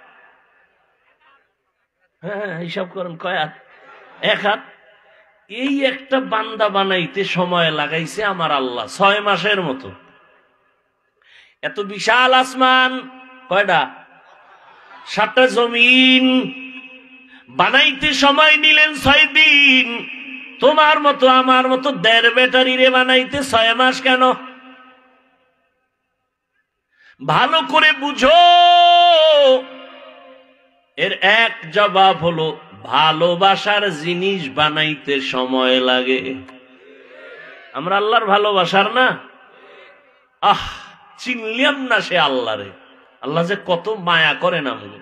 S1: হ্যাঁ, হিসাব করেন, কয় হাত? 1 হাত। এই একটা বান্দা বানাইতে সময় লাগাইছে আমার আল্লাহ 6 মাসের মতো। এত বিশাল আসমান কয়টা? 7টা জমিন বানাইতে সময় নিলেন 6 দিন। তোমার মতো আমার মতো 1.5 ব্যাটারি রে বানাইতে 6 মাস কেন? ভালো করে বুঝো। এর এক জবাব হলো, ভালোবাসার জিনিস বানাইতে সময় লাগে। আমরা আল্লাহর ভালোবাসার না, চিনলাম না সে আল্লাহরে। আল্লাহ যে কত মায়া করেন আমরা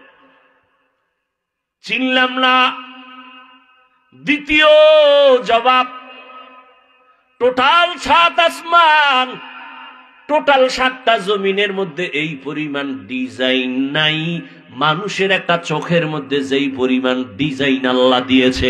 S1: চিনলাম না। দ্বিতীয় জবাব, টোটাল 7 আসমান, টোটাল 7টা জমিনের মধ্যে এই পরিমাণ ডিজাইন নাই। মানুষের একটা চোখের মধ্যে যেই পরিমাণ ডিজাইন আল্লাহ দিয়েছে।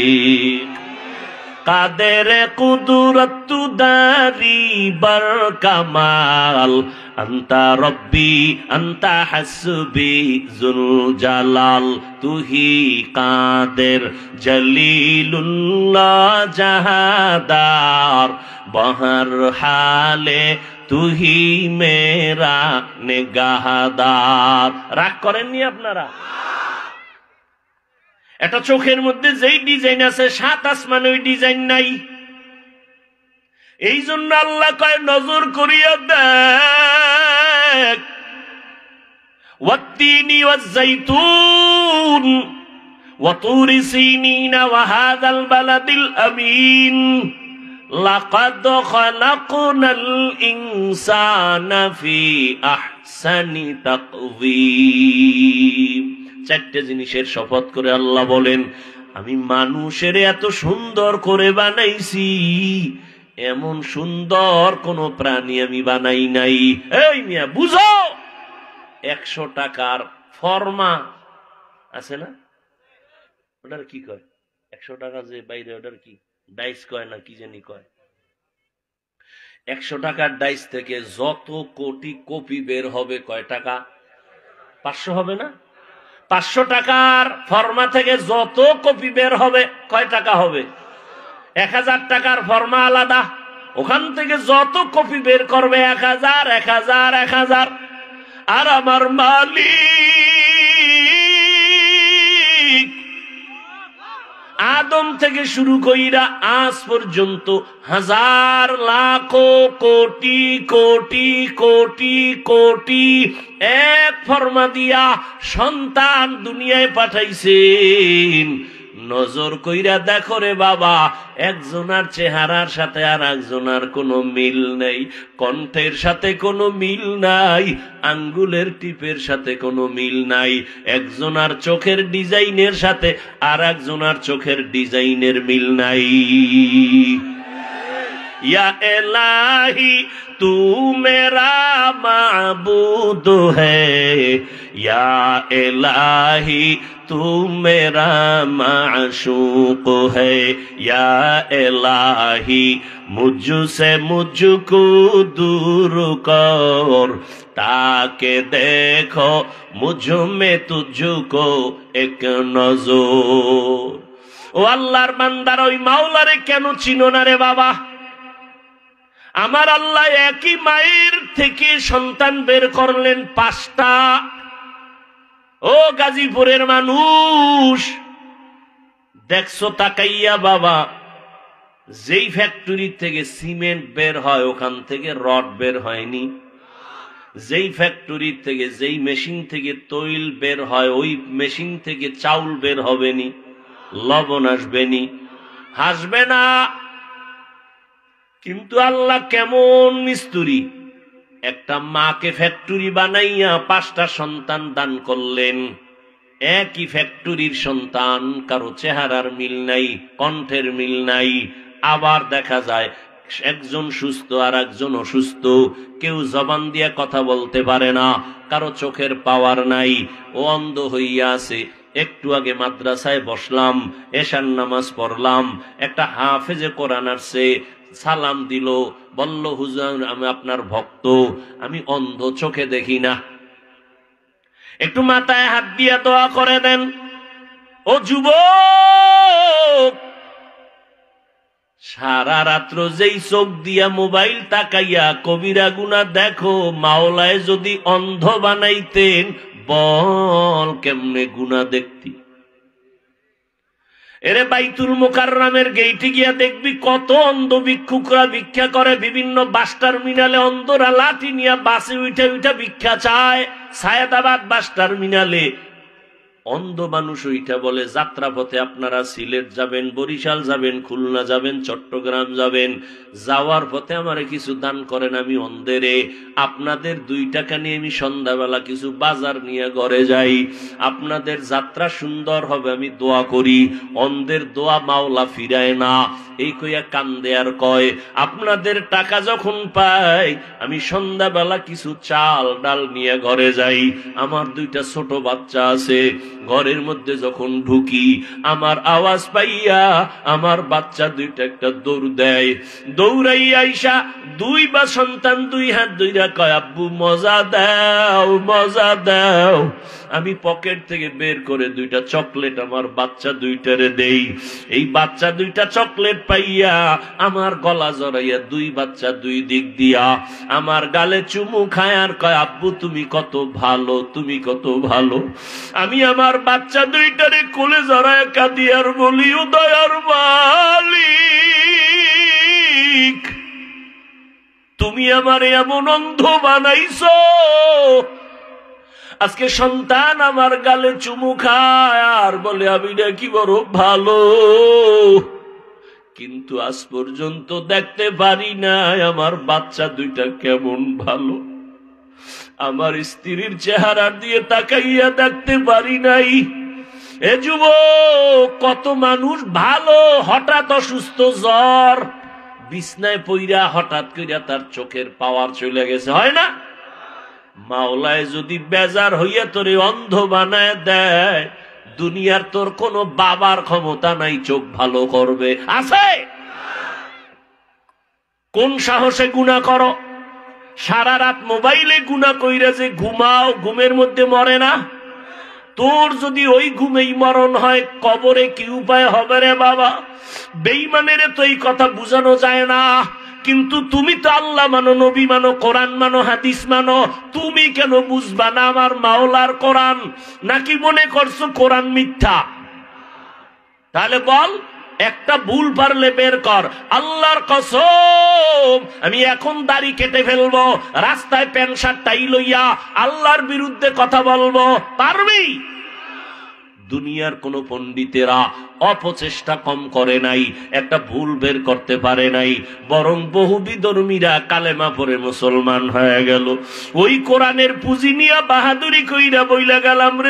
S1: কাদের কুদরত দারি বার কামাল, আন্তা রব্বি আন্তা হাসবি জুল জালাল, তুহি কাদের জলিলুল্লাহ জাহাদার, বহর হালে তুহি মেরা নিগাহদার। রাগ করেননি আপনারা? একটা চোখের মধ্যে যেই ডিজাইন আছে 7 আসমানে ওই ডিজাইন নাই। এই জন্য আল্লাহ কয় নজর করিয়া দেখ, ওয়াত্তিনি ওয়াজ্জাইতুন ওয়া তুরি সিনিনা ওয়া হাযাল বালাদিল আমিন, লাকাদ খালাকনাল ইনসানা ফি আহসানি তাকওয়িম। 4টে জিনিসের শপথ করে আল্লাহ বলেন, আমি মানুষের এত সুন্দর করে বানাইছি, এমন সুন্দর কোন প্রাণী আমি বানাই নাই। এই মিয়া বুঝো, 100 টাকার ফর্মা আছে না, ওটার কি কয়? 100 টাকা যে বাইরে ওটার কি ডাইস কয় না কি জানি কয়। 100 টাকার ডাইস থেকে যত কোটি কপি বের হবে কয় টাকা? 500 হবে না? 500 টাকার ফর্মা থেকে যত কপি বের হবে কয় টাকা হবে? 1000 টাকার ফর্মা আলাদা, ওখান থেকে যত কপি বের করবে 1000 1000 1000। আর আমার মালিক আদম থেকে শুরু কইরা আজ পর্যন্ত হাজার লাখ কোটি কোটি কোটি কোটি এক ফর্মা দিয়া সন্তান দুনিয়ায় পাঠাইছেন। নজর কইরা দেখো রে বাবা, একজনার চেহারার সাথে আর একজনার কোনো মিল নেই, কণ্ঠের সাথে কোনো মিল নাই, আঙ্গুলের টিপের সাথে কোনো মিল নাই, একজনার চোখের ডিজাইনের সাথে আর একজনার চোখের ডিজাইনের মিল নাই। या इलाही तू मेरा माबूद है, या इलाही तू मेरा माशूक है, या इलाही मुझसे मुझको दूर कर, ताके देखो मुझ में तुझको एक नजर। ও আল্লাহর বান্দার ওই মাওলারে কেন চিনো না রে বাবা? আমার আল্লাহ একই মায়ের থেকে সন্তান বের করলেন 5টা। ও গাজীপুরের মানুষ, দেখছো তাকাইয়া বাবা, যেই ফ্যাক্টরি থেকে সিমেন্ট বের হয় ওখান থেকে রড বের হয়নি, যেই ফ্যাক্টরি থেকে যেই মেশিন থেকে তৈল বের হয় ওই মেশিন থেকে চাউল বের হবে নি, লবণ আসবেনি, হাসবে না। কিন্তু আল্লাহ কেমন মিস্ত্রি, একটা মাকে ফ্যাক্টরি বানাইয়া 5টা সন্তান দান করলেন। একই ফ্যাক্টরির সন্তান, কারো চেহারার মিল নাই, কণ্ঠের মিল নাই। আবার দেখা যায় একজন সুস্থ আর একজন অসুস্থ, কেউ জবান দিয়ে কথা বলতে পারে না, কারো চোখের পাওয়ার নাই, ও অন্ধ হইয়া আছে। একটু আগে মাদ্রাসায় বসলাম, এশার নামাজ পড়লাম, একটা হাফেজে কোরআন আসছে, সালাম দিল, বলল হুজুর আমি আপনার ভক্ত, আমি অন্ধ, চোখে দেখি না, একটু মাথায় হাত দিয়া দোয়া করে দেন। ও যুবক, সারা রাত্র যেই চোখ দিয়া মোবাইল তাকাইয়া কবিরা গুনাহ দেখো, মাওলায় যদি অন্ধ বানাইতেন বল কেমনে গুনাহ দেখতি। এরে বাইতুল মুকাররমের গেইটে গিয়া দেখবি কত অন্ধ ভিক্ষুকরা ভিক্ষা করে, বিভিন্ন বাস টার্মিনালে অন্ধরা লাঠি নিয়ে বাসে উঠে উঠে ভিক্ষা চায়। সায়েদাবাদ বাস টার্মিনালে অন্ধ মানুষ ওইটা বলে যাত্রাপথে আপনারা সিলেট যাবেন, বরিশাল যাবেন, খুলনা যাবেন, চট্টগ্রাম যাবেন, যাওয়ার পথে আমারে কিছু দান করেন, আমি অন্ধেরে আপনাদের 2 টাকা নিয়ে আমি সন্ধ্যাবেলা কিছু বাজার নিয়ে ঘরে যাই, আপনাদের যাত্রা সুন্দর হবে আমি দোয়া করি। অন্ধের দোয়া মাওলা ফিরায় না, এই কইয়া কান্দে আর কয় আপনাদের টাকা যখন পাই আমি সন্ধ্যাবেলা কিছু চাল ডাল নিয়ে ঘরে যাই। আমার 2টা ছোট বাচ্চা আছে, ঘরের মধ্যে যখন ঢুকি আমার আওয়াজ পাইয়া আমার বাচ্চা 2টা একটা দৌড় দেয়, দৌড়াইয়া আইসা 2 বা সন্তান 2 হাত ধইরা কয় আব্বু মজা দাও মজা দাও। আমি পকেট থেকে বের করে 2টা চকলেট আমার বাচ্চা 2টারে দেই। এই বাচ্চা 2টা চকলেট পাইয়া আমার গলা জড়াইয়া 2 বাচ্চা 2 দিক দিয়া আমার গালে চুমু খায় আর কয় আব্বু তুমি কত ভালো, তুমি কত ভালো। আমি আমার বাচ্চা 2টারে কোলে জড়ায় কাঁদি আর বলি ও দয়ার মালিক তুমি আমার এমন অন্ধ বানাইছো, আজকে সন্তান আমার গালে চুমু খায় আর বলে আমি নাকি বড় ভালো, কিন্তু আজ পর্যন্ত দেখতে পারি নাই আমার বাচ্চা 2টা কেমন ভালো, আমার স্ত্রীর চেহারা দিয়ে তাকাইয়া দেখতে পারি নাই। এ যুবক, কত মানুষ ভালো হঠাৎ অসুস্থ, জ্বর, বিছনায় পইরা হঠাৎ কইরা তার চোখের পাওয়ার চলে গেছে, হয় না? মাওলায় যদি বেজার হইয়া তোরে অন্ধ বানায় দেয়, দুনিয়ার তোর কোনো বাবার ক্ষমতা নাই চোখ ভালো করবে, আছে? কোন সাহসে গুনাহ করো? সারা রাত মোবাইলে গুনাহ কইরা যে ঘুমাও, ঘুমের মধ্যে মরে না? তোর যদি ওই ঘুমেই মরণ হয়, কবরে কি উপায় হবে রে বাবা? বেঈমানের তো এই কথা বুঝানো যায় না, কিন্তু তুমি তো আল্লাহ মানো, নবী মানো, কোরআন মানো, হাদিস মানো, তুমি কেন বুঝবা না আমার মাওলার কোরআন? নাকি মনে করছো কোরআন মিথ্যা? তাহলে বল, একটা ভুল পারলে বের কর। আল্লাহর কসম, আমি এখন দাড়ি কেটে ফেলবো, রাস্তায় প্যান্ট শার্ট টাই লইয়া আল্লাহর বিরুদ্ধে কথা বলবো, পারবি? দুনিয়ার কোন পণ্ডিতেরা অপচেষ্টা কম করে নাই, একটা ভুল বের করতে পারে নাই, বরং বহু বিধর্মীরা কালেমা পড়ে মুসলমান হয়ে গেল। ওই কোরআনের পুঁজি নিয়ে বাহাদুরি কইরা বইলা গেলাম রে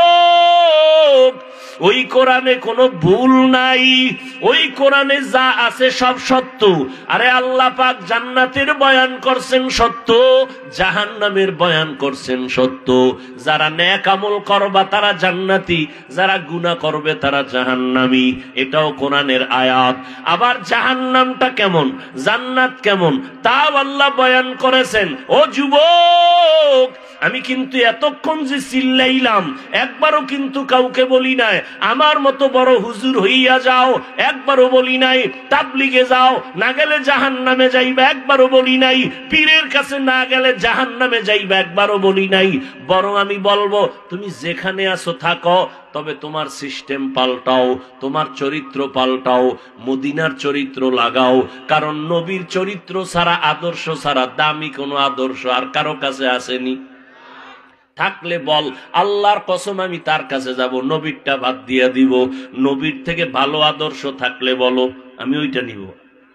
S1: যুবক, ওই কোরআনে কোনো ভুল নাই, ওই কোরআনে যা আছে সব সত্য। আরে আল্লাহ পাক জান্নাতের বয়ান করছেন সত্য, জাহান্নামের বয়ান করছেন সত্য। যারা নেক আমল করবা তারা জান্নাতি, যারা গুনাহ করবে তারা জাহান্নামী, এটাও কোরআনের আয়াত। আবার জাহান্নামটা কেমন, জান্নাত কেমন, তাও আল্লাহ বয়ান করেছেন। ও যুবক, আমি কিন্তু এতক্ষণ যে চিল্লাইলাম একবারও কিন্তু কাউকে বলি নাই আমার মতো বড় হুজুর হইয়া যাও, একবারও বলি নাই তাবলিগে যাও, না গেলে জাহান্নামে যাইবা, একবারও বলি নাই পীরের কাছে না গেলে জাহান্নামে যাইবা, একবারও বলি নাই। বরং আমি বলবো তুমি যেখানে আছো থাকো, তবে তোমার সিস্টেম পাল্টাও, তোমার চরিত্র পাল্টাও, মদিনার চরিত্র লাগাও। কারণ নবীর চরিত্র ছাড়া, আদর্শ ছাড়া দামি কোনো আদর্শ আর কারো কাছে আসেনি। থাকলে বল আল্লাহর কসম আমি তার কাছে যাব, নবীরটা বাদ দিয়া দিব। নবীর থেকে ভালো আদর্শ থাকলে বলো, আমি ওইটা নিব।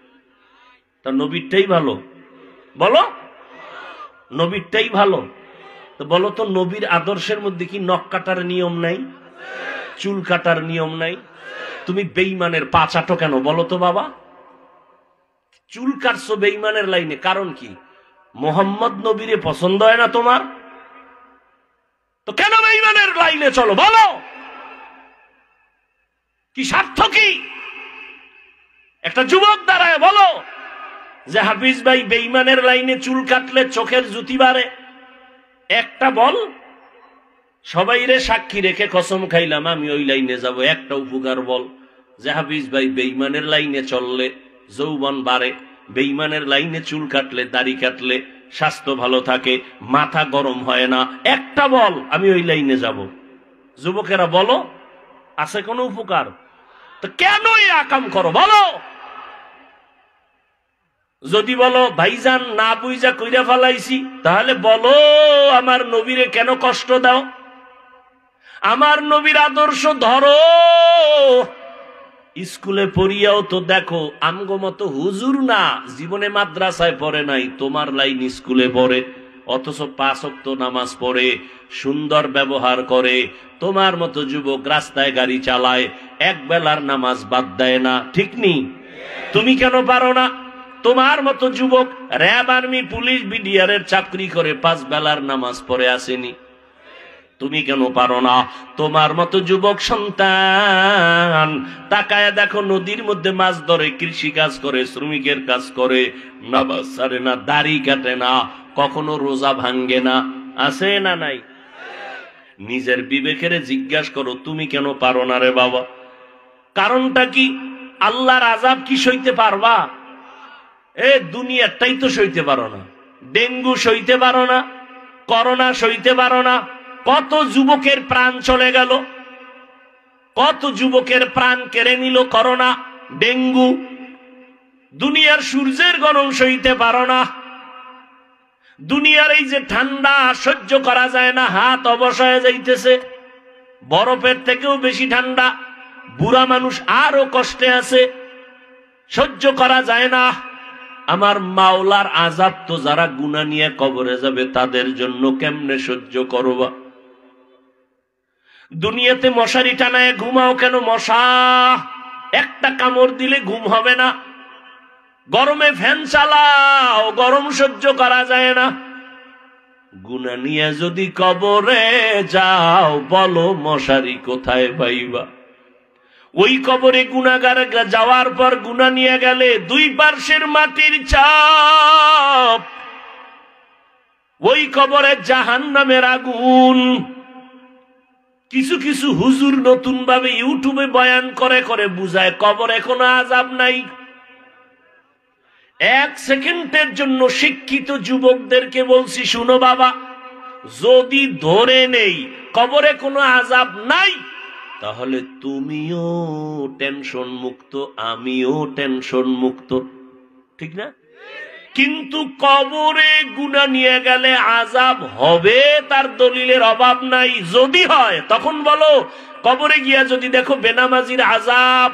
S1: তা নবীরটাই ভালো, বলো নবীরটাই ভালো। তো বলো তো, নবীর আদর্শের মধ্যে কি নখ কাটার নিয়ম নাই, চুল কাটার নিয়ম নাই? তুমি বেঈমানের পা চাটো কেন বলো তো বাবা? চুল কাটছো বেঈমানের লাইনে, কারণ কি? মোহাম্মদ নবীরে পছন্দ হয় না তোমার, তো কেন বেঈমানের লাইনে চলো বলো? কি স্বার্থ কি? একটা যুবক দাঁড়ায় বলো যে হাফিজ ভাই বেঈমানের লাইনে চুল কাটলে চোখের জুতি বাড়ে, একটা বল। সবাই রে সাক্ষী রেখে কসম খাইলাম আমি ওই লাইনে যাব, একটা উপকার বল যে হাফিজ ভাই বেঈমানের লাইনে চললে যৌবন বাড়ে, বেঈমানের লাইনে চুল কাটলে, দাড়ি কাটলে স্বাস্থ্য ভালো থাকে, মাথা গরম হয় না, একটা বল আমি ওই লাইনে যাব। যুবকেরা বলো, আছে কোনো উপকার? তো কেন এই আকাম করো বলো? যদি বলো ভাইজান না বুঝা কইরা ফেলাইছি, তাহলে বলো আমার নবীরে কেন কষ্ট দাও? আমার নবীর আদর্শ ধরো। স্কুলে পড়িয়াও তো দেখো আমগো মতো হুজুর না, জীবনে মাদ্রাসায় পড়ে নাই, তোমার লাইন স্কুলে পড়ে, অথচ 5 ওয়াক্ত নামাজ পড়ে, সুন্দর ব্যবহার করে। তোমার মতো যুবক রাস্তায় গাড়ি চালায়, এক বেলার নামাজ বাদ দেয় না, ঠিক নি? তুমি কেন পারো না? তোমার মতো যুবক র্যাব, আর্মি, পুলিশ, বিডিআরের চাকরি করে 5 বেলার নামাজ পড়ে আসেনি, তুমি কেন পারো না? তোমার মতো যুবক সন্তান তাকায় দেখো, নদীর মধ্যে মাছ ধরে, কৃষি কাজ করে, শ্রমিকের কাজ করে, নামাজ ছাড়ে না, দাড়ি কাটে না, কখনো রোজা ভাঙ্গে না, আছে না নাই? নিজের বিবেকের জিজ্ঞাসা করো, তুমি কেন পারো না রে বাবা? কারণটা কি? আল্লাহর আযাব কি সইতে পারবা? এ দুনিয়াটাই তো সইতে পারো না। ডেঙ্গু সইতে পারো না, করোনা সইতে পারো না। কত যুবকের প্রাণ চলে গেল, কত যুবকের প্রাণ কেড়ে নিল করোনা, ডেঙ্গু। দুনিয়ার সূর্যের গরম সইতে পারো না, দুনিয়ার এই যে ঠান্ডা সহ্য করা যায় না, হাত অবশ হয়ে যাইতেছে, বরফের থেকেও বেশি ঠান্ডা, বুড়া মানুষ আরো কষ্টে আছে, সহ্য করা যায় না। আমার মাওলার আযাব তো যারা গুনাহ নিয়ে কবরে যাবে তাদের জন্য কেমনে সহ্য করবা? দুনিয়াতে মশারি টানায় ঘুমাও কেন? মশা একটা কামড় দিলে ঘুম হবে না। গরমে ফ্যান চালাও, গরম সহ্য করা যায় না। গুনাহ নিয়ে যদি কবরে যাও, বলো মশারি কোথায় পাইবা? ওই কবরে গুনাহগার যাওয়ার পর গুনাহ নিয়ে গেলে 2 পার্শ্বের মাটির চাপ, ওই কবরে জাহান্নামের আগুন। কিছু কিছু হুজুর নতুন ভাবে ইউটিউবে বয়ান করে করে বুঝায় কবরে কোনো আযাব নাই। 1 সেকেন্ডের জন্য শিক্ষিত যুবকদেরকে বলছি, শুনো বাবা, যদি ধরে নেই কবরে কোনো আযাব নাই, তাহলে তুমিও টেনশন মুক্ত, আমিও টেনশন মুক্ত, ঠিক না? কিন্তু কবরে গুনাহ নিয়ে গেলে আযাব হবে, তার দলিলের অভাব নাই। যদি হয় তখন বলো, কবরে গিয়া যদি দেখো বেনামাজির আযাব,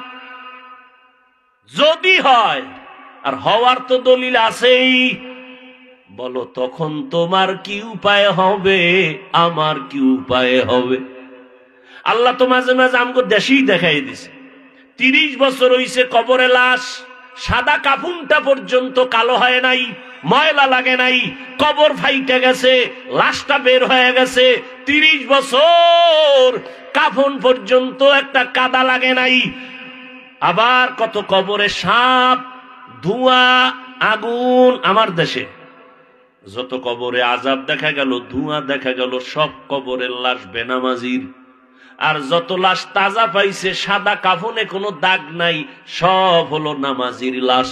S1: যদি হয়, আর হওয়ার তো দলিল আছেই, বলো তখন তোমার কি উপায় হবে, আমার কি উপায় হবে? আল্লাহ তো মাঝে মাঝে আমাকে দেশেই দেখাই দিছে। 30 বছর হইছে কবরে লাশ, সাদা কাফনটা পর্যন্ত কালো হয় নাই, ময়লা লাগে নাই, কবর ফাইটে গেছে, লাশটা বের হয়ে গেছে। 30 বছর কাফন পর্যন্ত একটা কাদা লাগে নাই। আবার কত কবরে সাপ, ধোঁয়া, আগুন। আমার দেশে যত কবরে আযাব দেখা গেল, ধোঁয়া দেখা গেল, সব কবরের লাশ বেনামাজির। আর যত লাশ তাজা পাইছে, সাদা কাফনে কোনো দাগ নাই, সব হলো নামাজির লাশ।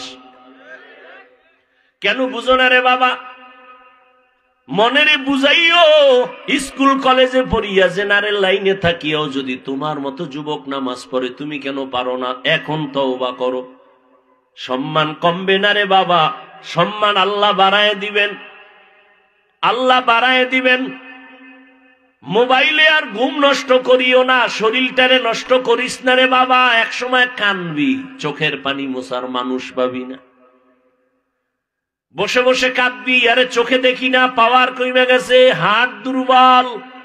S1: কেন বুঝো না রে বাবা? মনেরে বুঝাইও। স্কুল কলেজে পড়িয়া জেনারেল লাইনে থাকিয়াও যদি তোমার মতো যুবক নামাজ পড়ে, তুমি কেন পারো না? এখন তওবা করো। সম্মান কমবে না রে বাবা, সম্মান আল্লাহ বাড়ায় দিবেন, আল্লাহ বাড়ায় দিবেন। মোবাইলে আর ঘুম নষ্ট করিও না, শরীরটারে নষ্ট করিস না রে বাবা। এক সময় কানবি, চোখের পানি মোছার মানুষ পাবি না। বসে বসে কাঁদবি, আরে চোখে দেখি না, পাওয়ার কমে গেছে, হাত দুর্বল,